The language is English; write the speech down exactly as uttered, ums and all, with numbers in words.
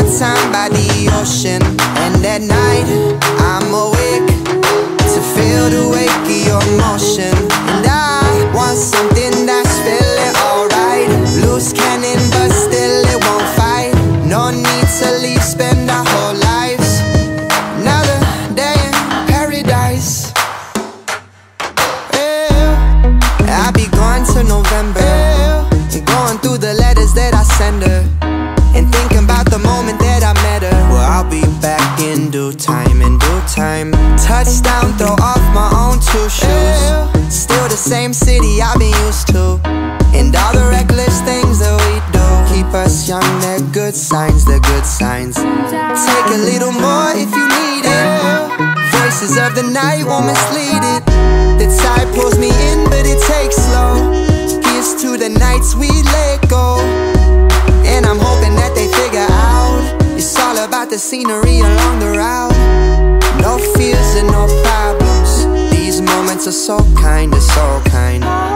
summertime by the ocean, and at night I'm awake to feel the wake of your motion. And I want something that's feeling alright. Loose cannon but still it won't fight. No need to leave, spend our whole lives. Another day in paradise. Yeah. I'll be gone till November, yeah. Going through the letters that I send her, and thinking about the moment that I met her. Well, I'll be back in due time, in due time. Touchdown, throw off my own two shoes. Still the same city I've been used to, and all the reckless things that we do keep us young, they're good signs, they're good signs. Take a little more if you need it. Voices of the night won't mislead it. The tide pulls me in but it takes slow. Here's to the nights we let go, and I'm hoping that they figure out it's all about the scenery along the route. No fears and no problems. These moments are so kind, they're so kind.